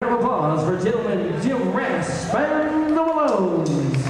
of applause for gentleman Jim Rasp and the Malones.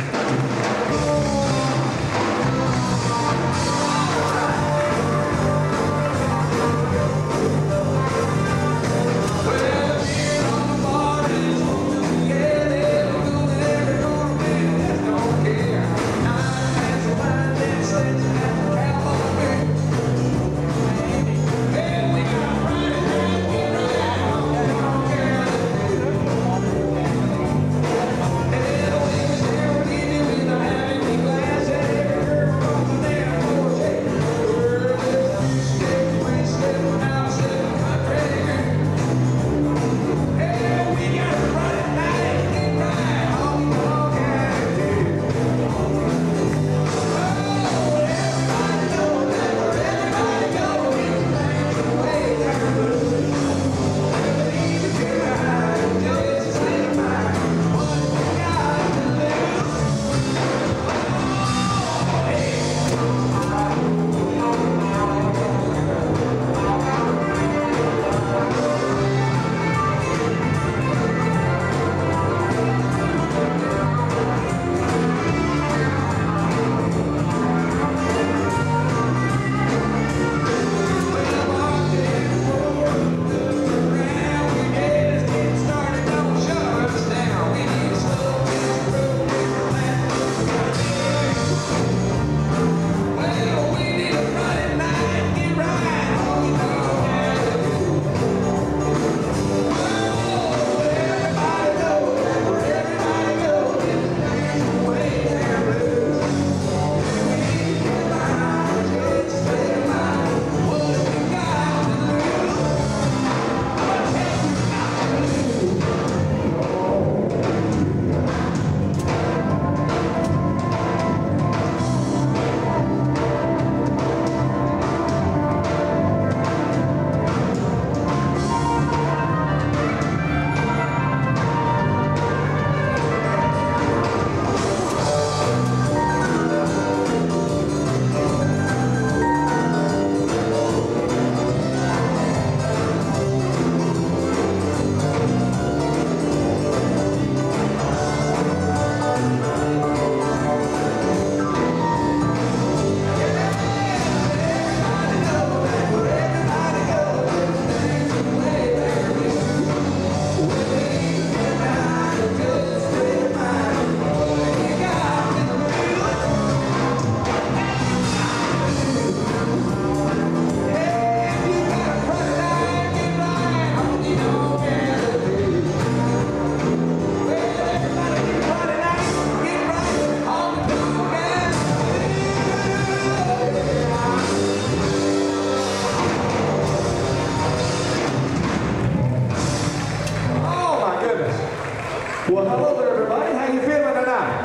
Well, hello there, everybody. How you feeling tonight?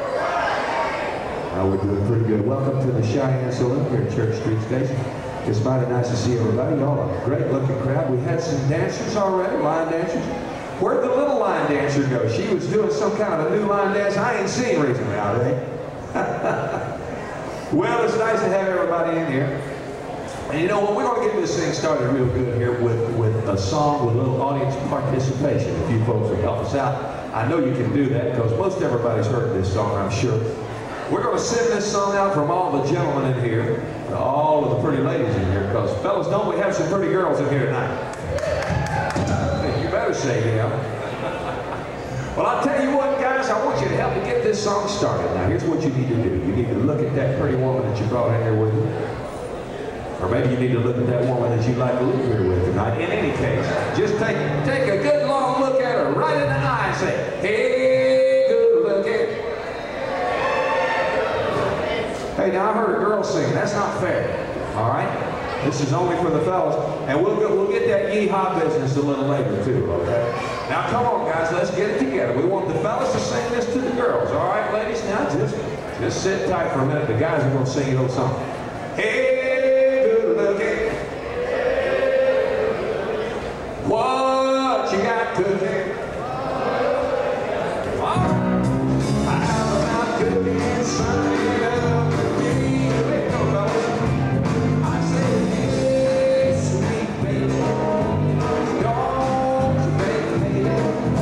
We're doing pretty good. Welcome to the Cheyenne Saloon here at Church Street Station. It's mighty nice to see everybody. Y'all are a great-looking crowd. We had some dancers already, line dancers. Where'd the little line dancer go? She was doing some kind of a new line dance I ain't seen recently, all right? Well, it's nice to have everybody in here. And you know what, we're going to get this thing started real good here with a song with a little audience participation. If you folks will help us out, I know you can do that because most everybody's heard this song, I'm sure. We're going to send this song out from all the gentlemen in here, to all of the pretty ladies in here, because fellas, don't we have some pretty girls in here tonight? You better say yeah. Well, I'll tell you what, guys, I want you to help me get this song started. Now, here's what you need to do. You need to look at that pretty woman that you brought in here with you. Or maybe you need to look at that woman that you'd like to live here with tonight. In any case, just take a good long look at her right in the eye and say, hey, good looking. Hey, now I heard a girl sing. That's not fair. All right? This is only for the fellas. And we'll get that yeehaw business a little later, too, okay? Now, come on, guys. Let's get it together. We want the fellas to sing this to the girls. All right, ladies? Now, just sit tight for a minute. The guys are going to sing you a little song. Hey, what you got cooking? How about cooking something up for me? I say, hey, sweet baby, don't you baby,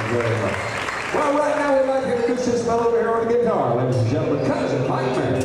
very much. Well, right now we'd like to introduce this fellow over here on the guitar. Ladies and gentlemen, Cousin Mike Merritt.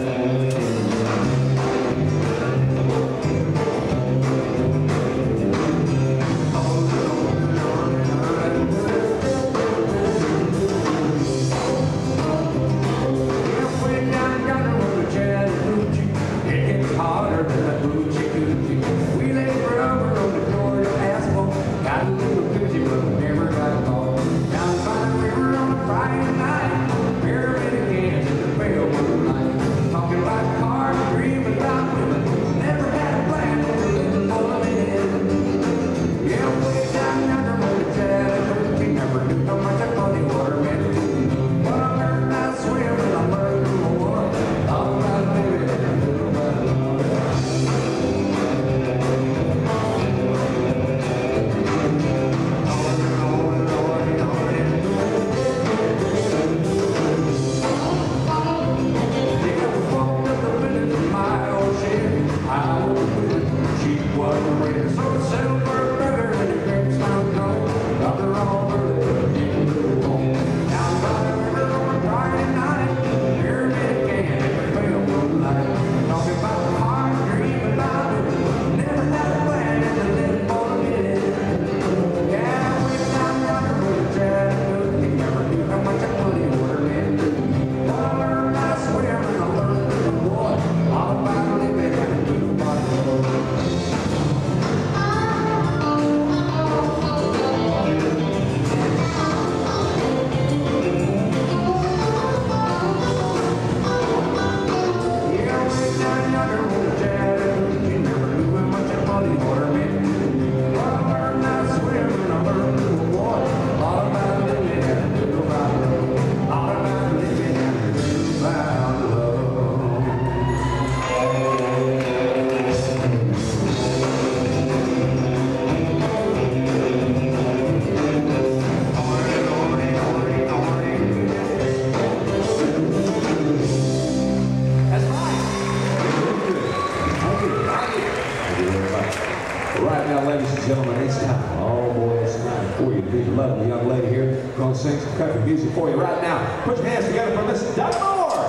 Right now, ladies and gentlemen, it's time. Oh boy, it's time for you to be the lovely young lady here. Going to sing some country music for you right now. Put your hands together for Miss Donna Moore.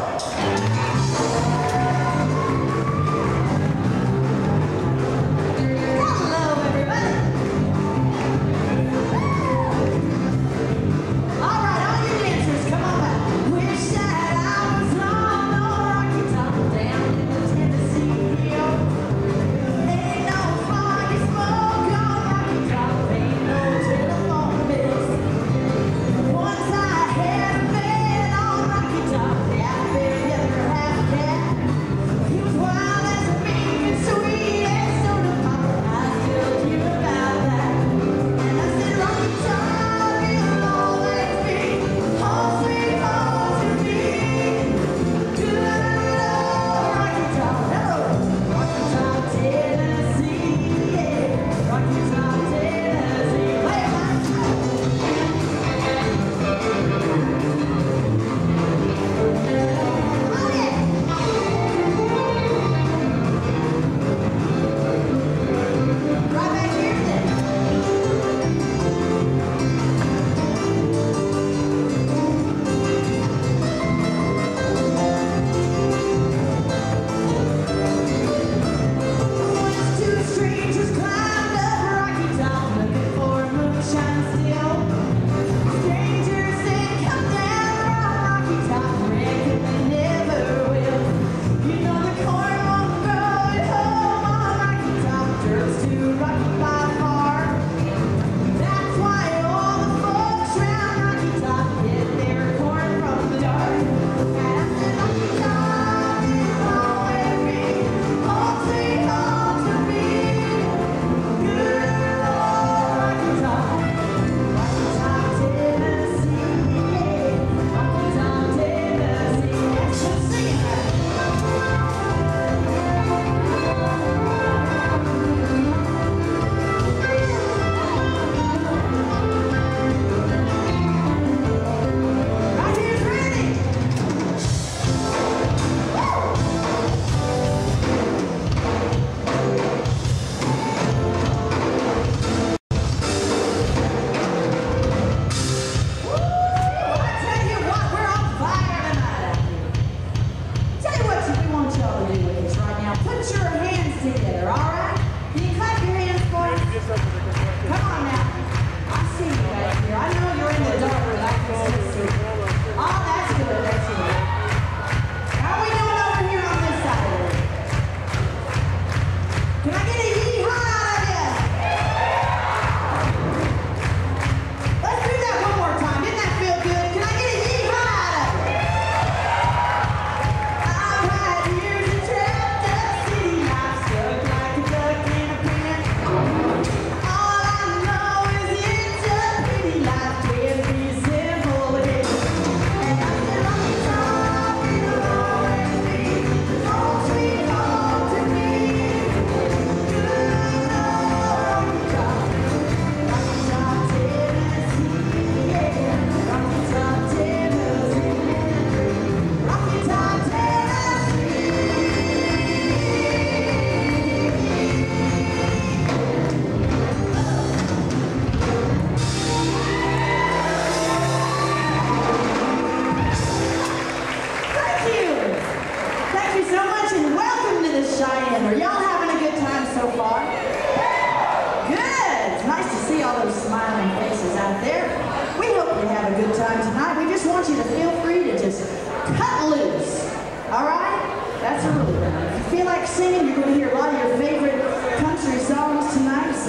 Once I had a bed on Rocky Top, yeah, baby,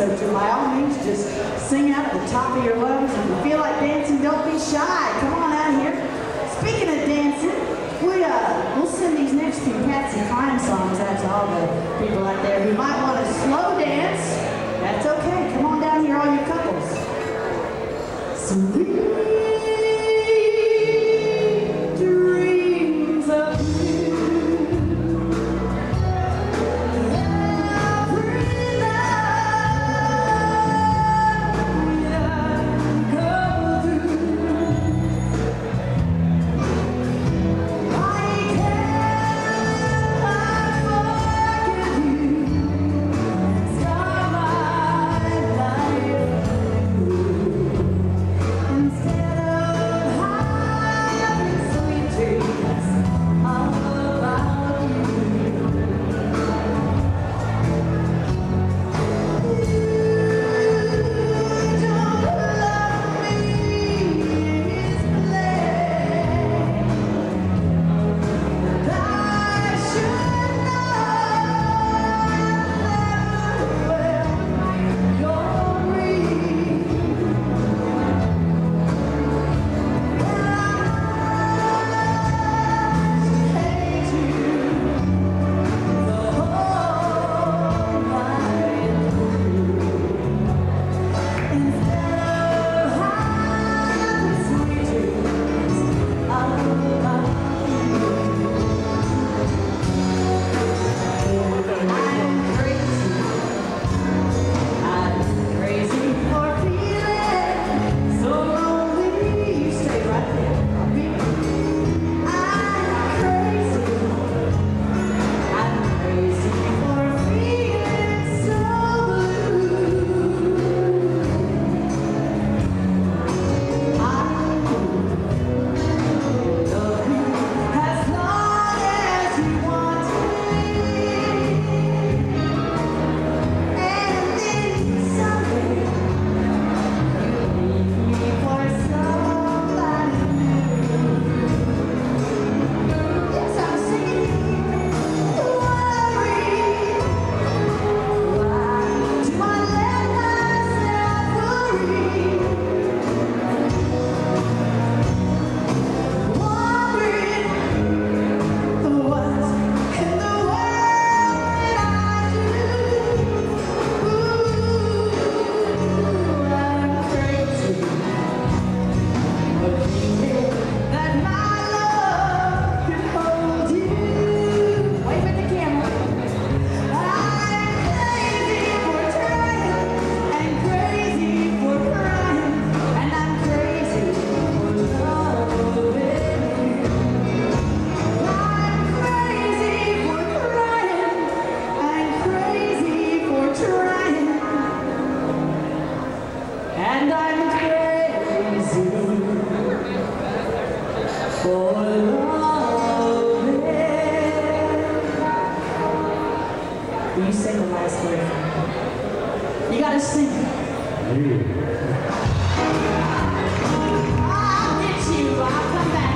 So by all means, just sing out at the top of your lungs. If you feel like dancing, don't be shy. Come on out here. Speaking of dancing, we'll send these next few Patsy Cline songs out to all the people out there who might want to slow dance. That's okay. Come on down here, all you couples. Sweet dreams of you. And I'm crazy for loving. Will you sing the last word? You gotta sing. I'll get you. I'll come back.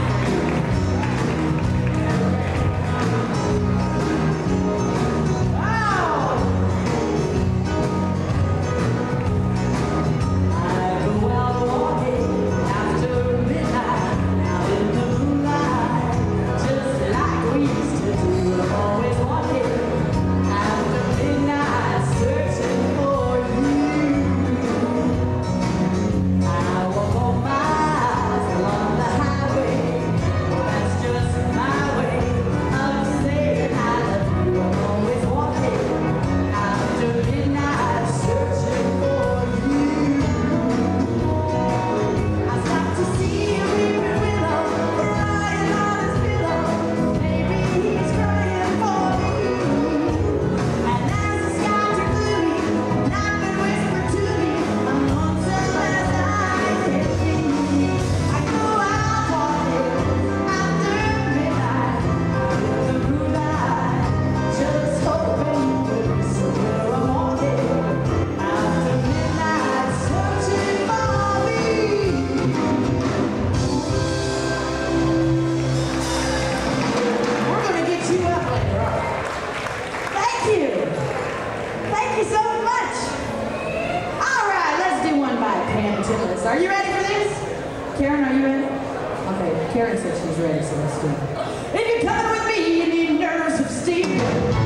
Karen, are you ready? Okay, Karen said she's ready, so let's do it. If you're coming with me, you need nerves of steel.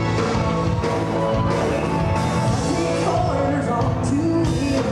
Corners all too real.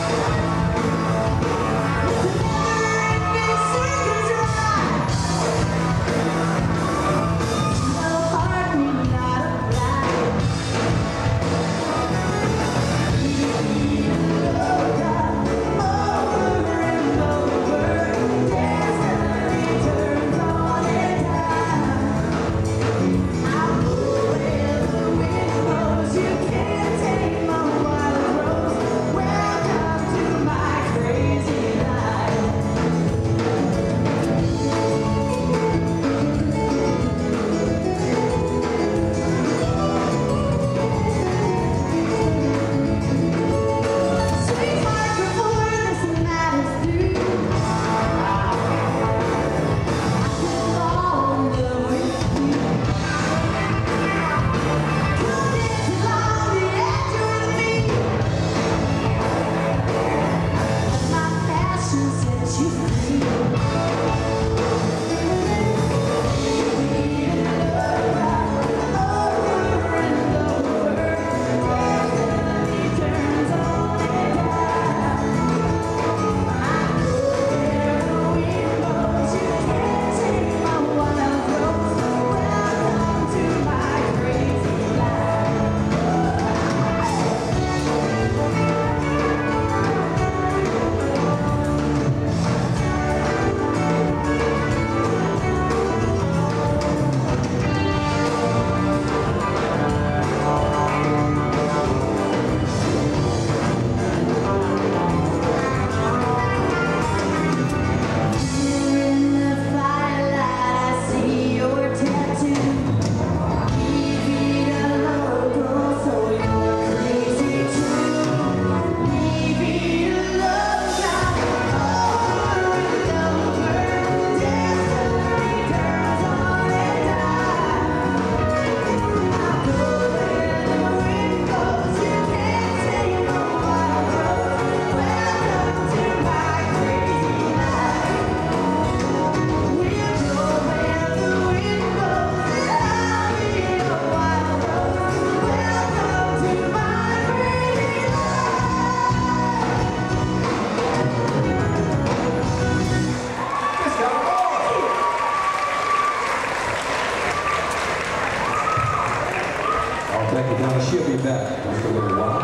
She'll be back just a little while.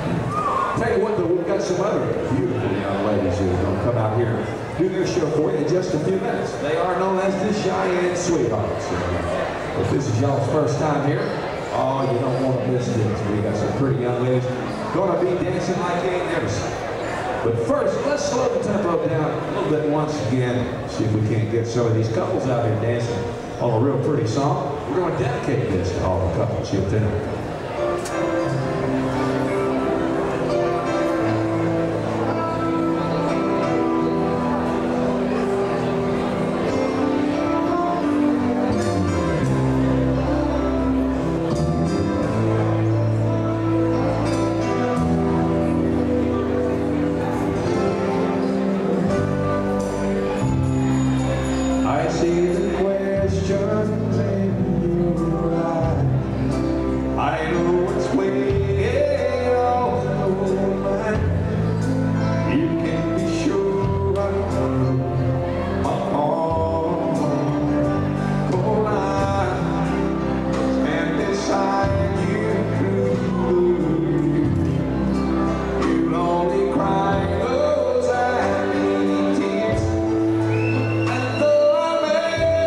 Tell you what, though, we've got some other beautiful young ladies who are going to come out here and do their show for you in just a few minutes. They are known as the Cheyenne Sweethearts. If this is y'all's first time here, oh, you don't want to miss this. We got some pretty young ladies going to be dancing like they ain't never seen. But first, let's slow the tempo down a little bit once again. See if we can't get some of these couples out here dancing on a real pretty song. We're going to dedicate this to all the couples here tonight. I see the questions in your eyes. I know what's weighing on your mind. You can be sure I'm for life and beside you through. You'll only cry those happy tears. And though I may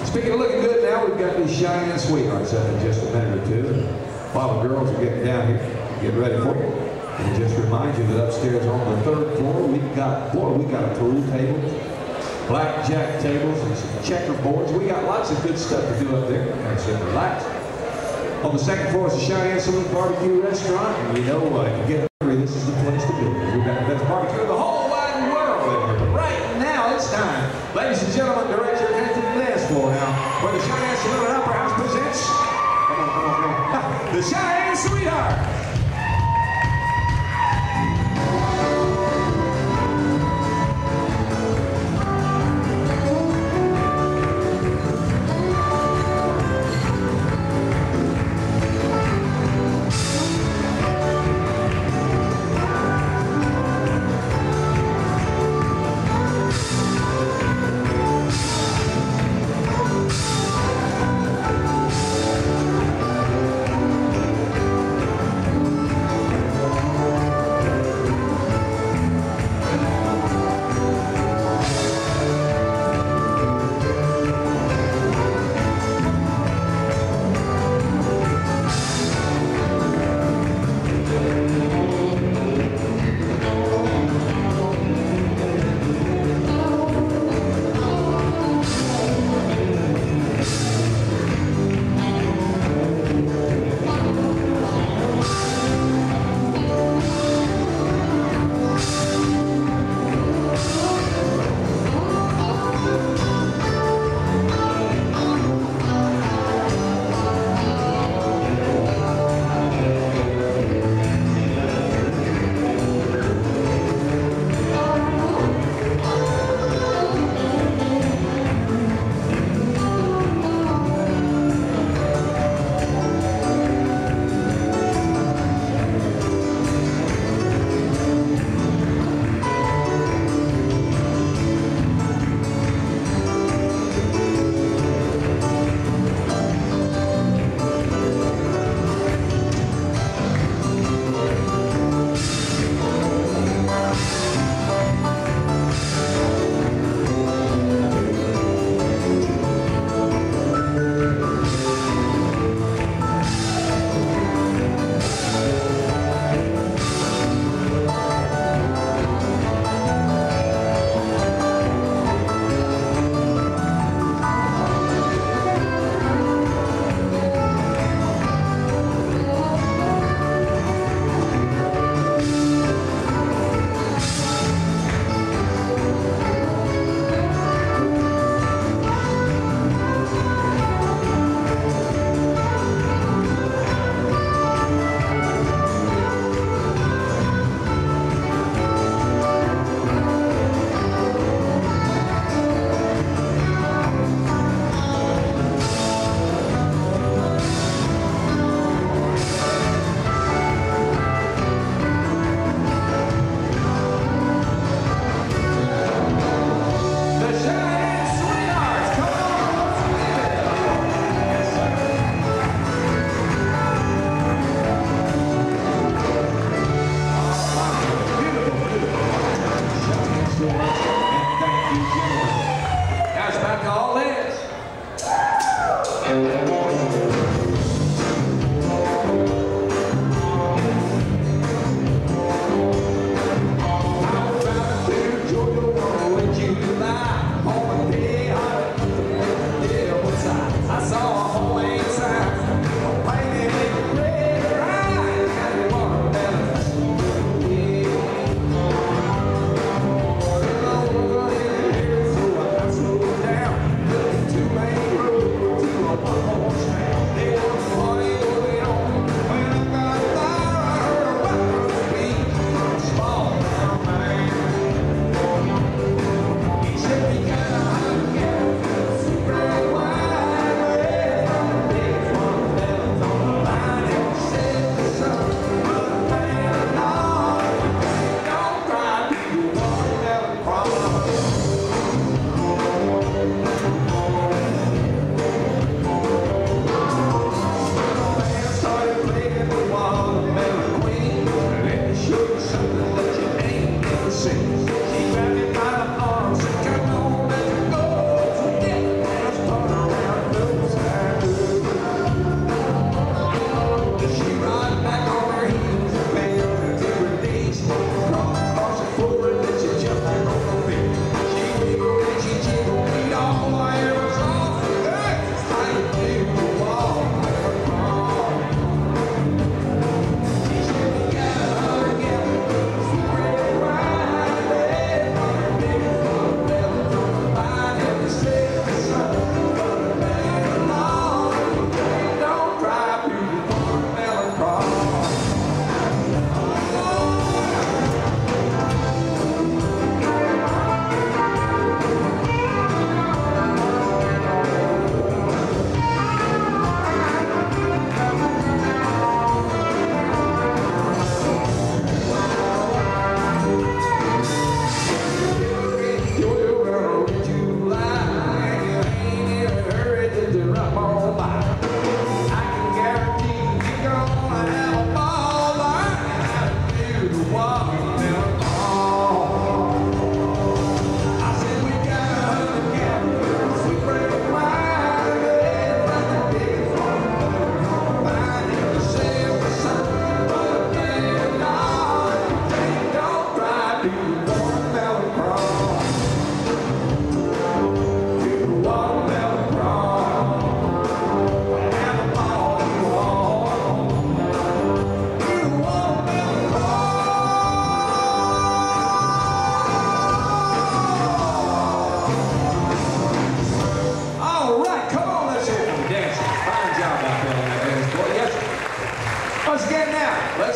Speaking of looking good now, we've got these Cheyenne Sweethearts up in just a minute or two. While the girls are getting down here, get ready for it. And just remind you that upstairs on the 3rd floor, we've got a pool table, blackjack tables, and some checkerboards. We got lots of good stuff to do up there. Kind of sit and relax. On the 2nd floor is the Cheyenne Saloon Barbecue Restaurant. And you know, if you get hungry, this is the place to be. We've got the best barbecue in the whole wide world in here. But right now, it's time. Ladies and gentlemen, direct your attention to the dance floor now, where the Cheyenne Saloon and Opera House presents, come on, the Cheyenne Sweetheart.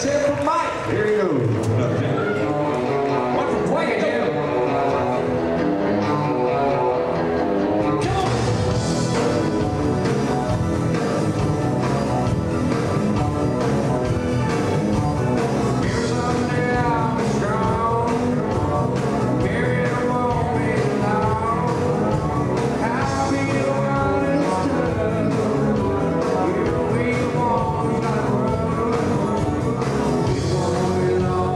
Let's hear it from Mike. Here he goes. One from Twiggy, Jim. Long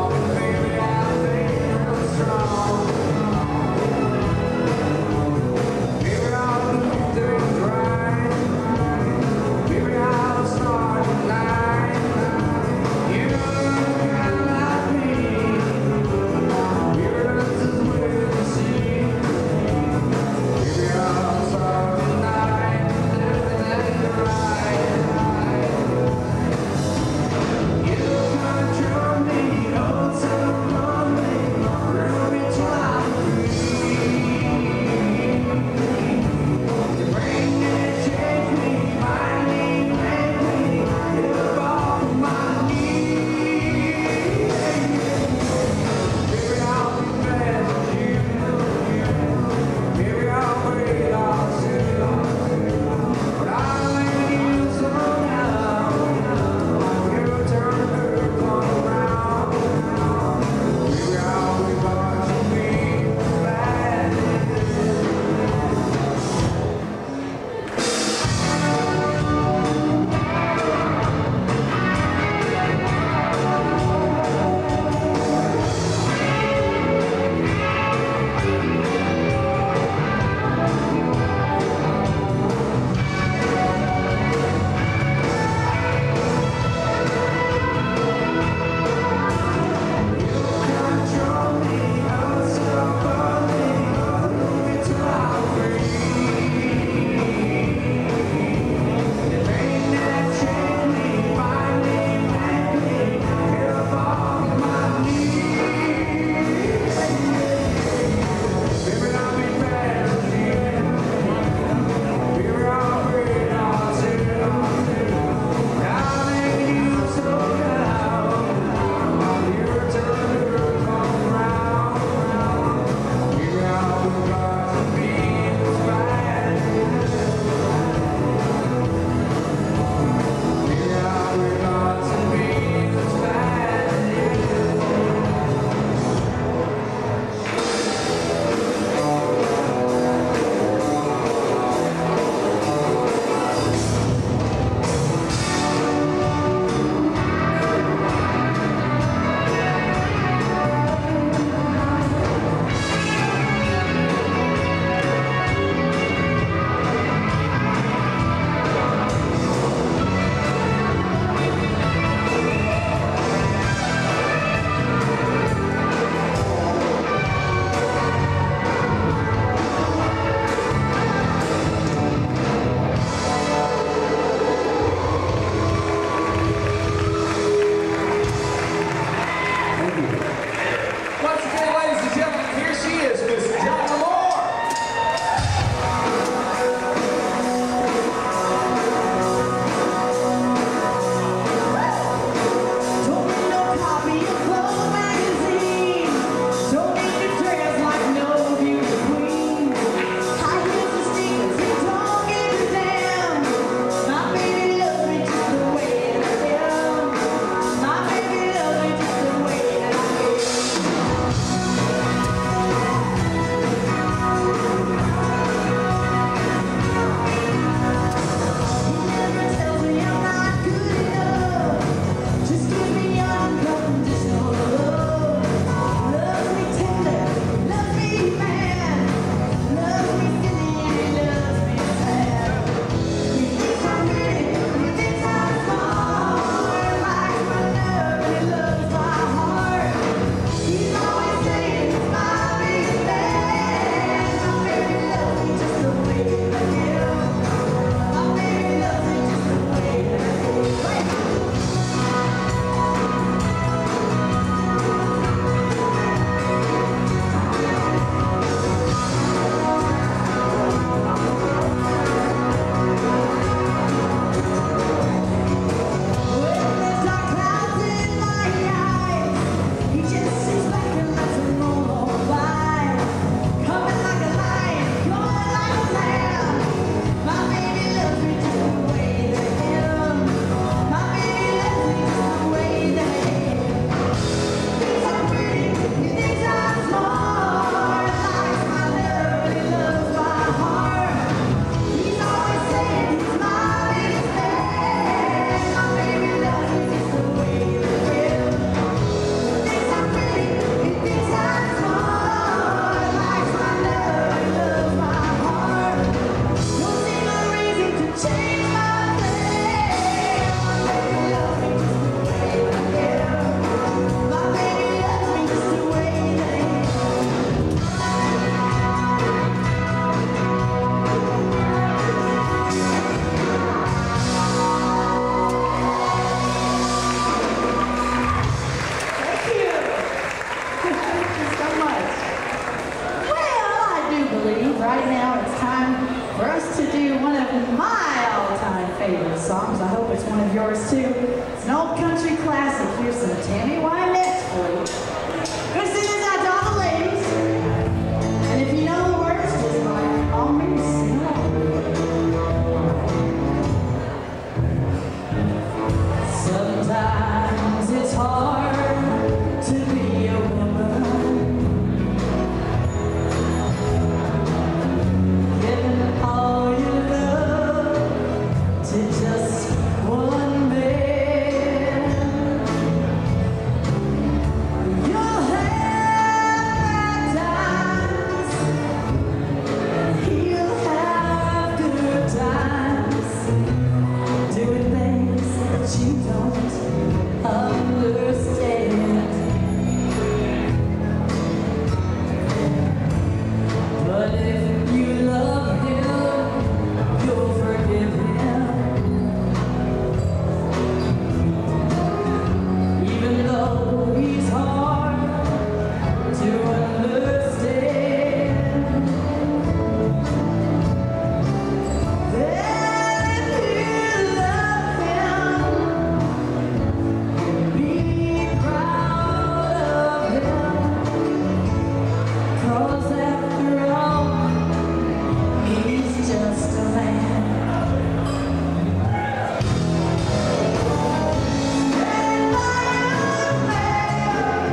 Right now it's time for us to do one of my all-time favorite songs. I hope it's one of yours too. It's an old country classic. Here's some Tammy Wynette for you. Gonna sing this out to all the ladies. And if you know the words, just by all means sing along. Sometimes it's hard to be a woman. All your love to just one man. You'll have bad times, he'll have good times, doing things that you don't understand. But if you love him, you'll forgive him, even though he's hard to understand. Then if you love him, be proud of him, 'cause after all, he's just a man. And my young man,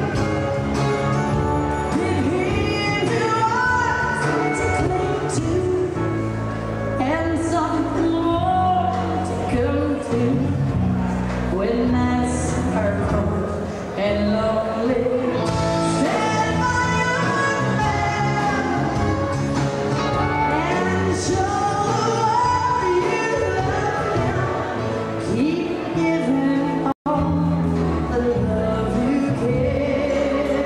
give him your arms to cling to, and something more to come to, when nights are cold and lonely. Stand by young man and show you love him. Keep giving all the love you can.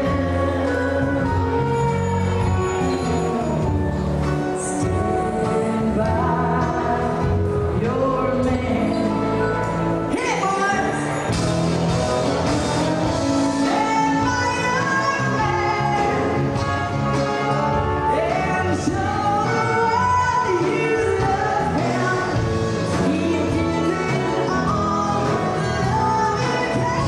Stand by your man. Hit it, boys! Stand by your man and show you love him. Keep giving all the love you can.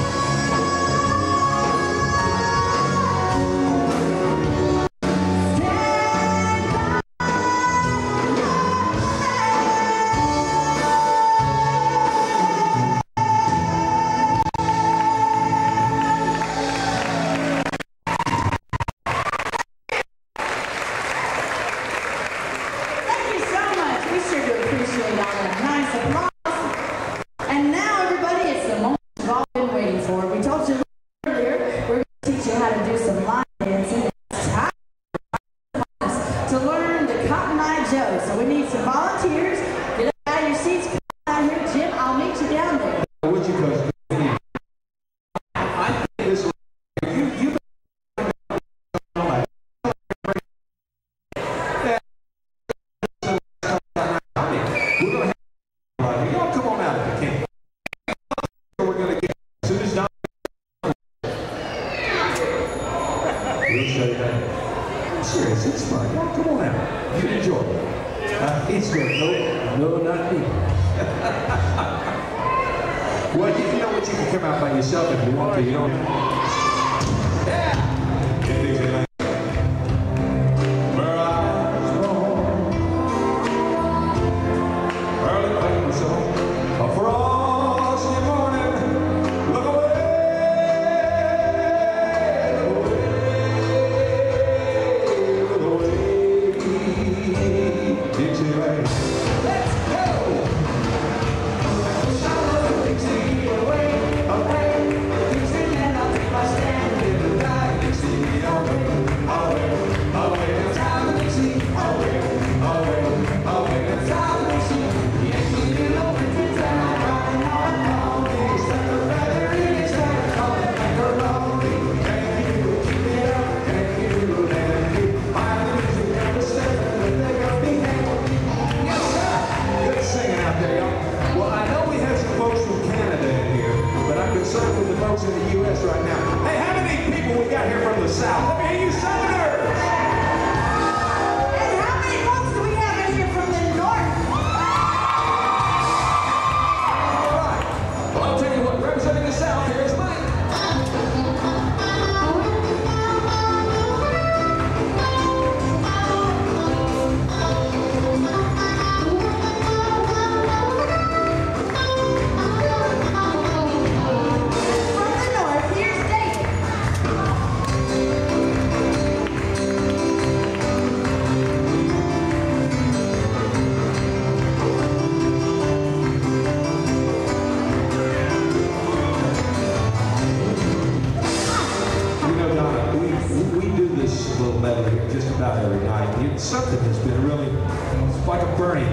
Thank you so much. We sure do appreciate all that nice applause. And now, everybody, it's the moment you've all been waiting for. We told you earlier we're going to teach you how to do some line dancing. It's time to learn the Cotton Eye Joe. So we need some volunteers. Get up out of your seats. Come out here, Jim. I'll meet you down there. Would you, because I think this you we're gonna have y'all come on out if you can. We're gonna get as soon as Don we'll show you that. I'm serious, it's fun. Y'all come on out. You enjoy it. He's going, no, not me. Well, you know what? You can come out by yourself if you want to. You don't. Yeah. Where I was born, early morning sun, a frosty morning. Look away, look away, Dixieland. Let's go. Dixie away, away, Dixieland, I'll take my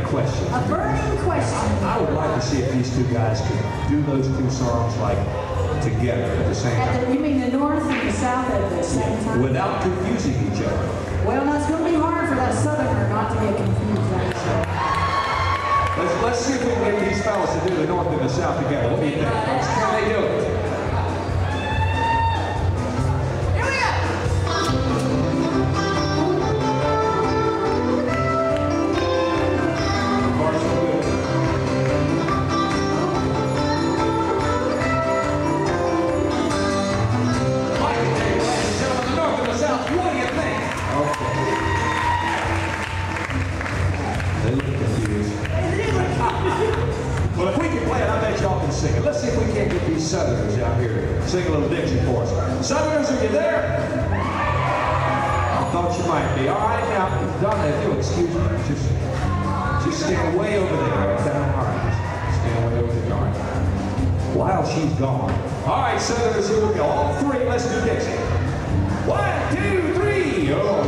question. A burning question. I would like to see if these two guys could do those two songs like together at the same time. You mean the North and the South at the same time? Without confusing each other. Well, no, it's going to be hard for that Southerner not to get confused. Let's see if we can get these fellas to do the North and the South together. What do you think? Can they do it? Here we go! Mike and Dave, ladies and gentlemen, the North and the South, what do you think? Okay. They look confused. Well, if we can play it, I bet y'all can sing it. Let's see if we can't get these Southerners out here to sing a little Dixie for us. Southerners, are you there? I thought you might be. All right, now, Donna, if you'll excuse me, just stand way over there. Okay? All right, just stand way over there. All right. While she's gone. All right, Southerners, here we go. All three, let's do Dixie. 1, 2, 3. Oh,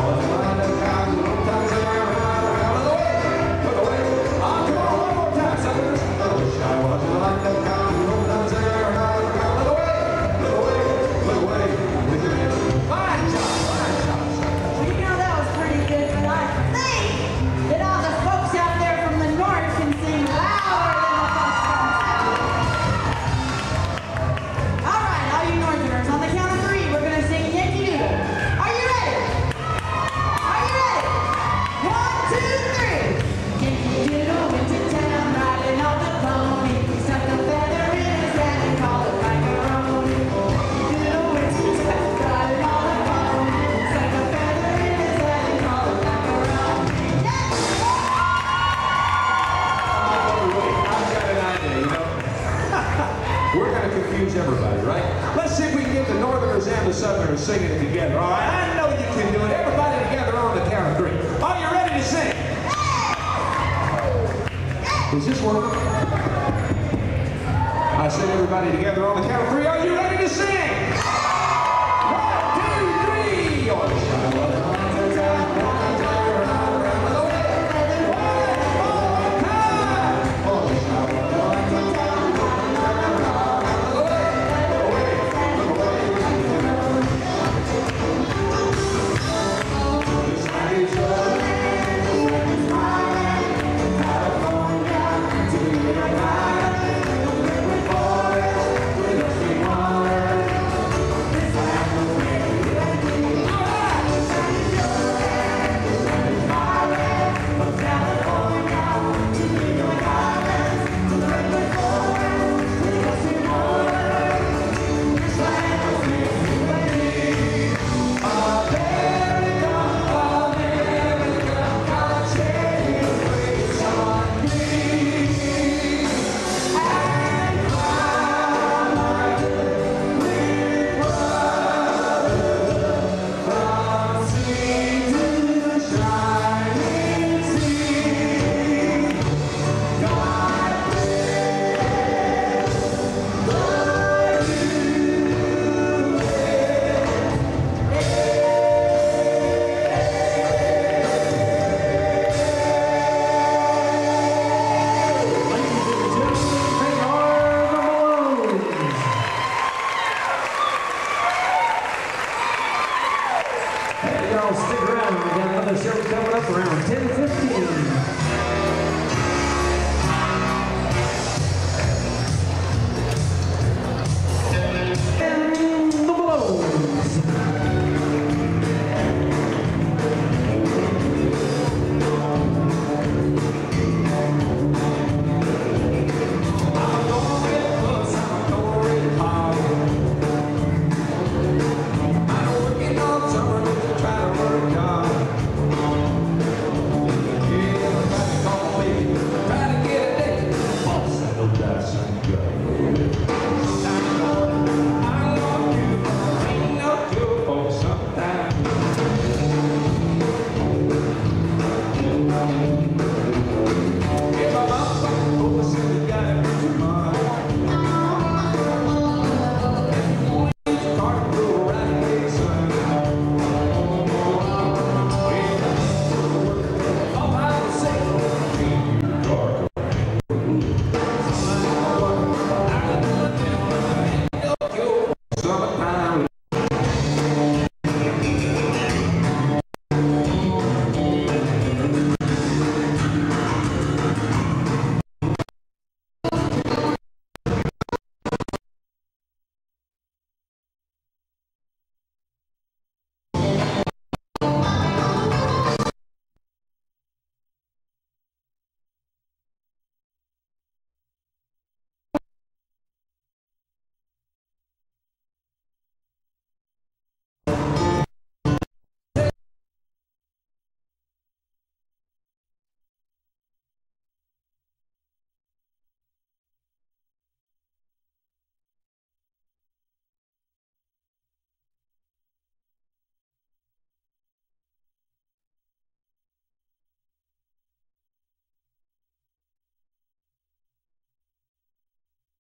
we're going to confuse everybody, right? Let's see if we can get the Northerners and the Southerners singing it together. All right, I know you can do it. Everybody together on the count of 3. Are you ready to sing? Is this working? I said everybody together on the count of 3. Are you ready to sing? 1, 2, 3.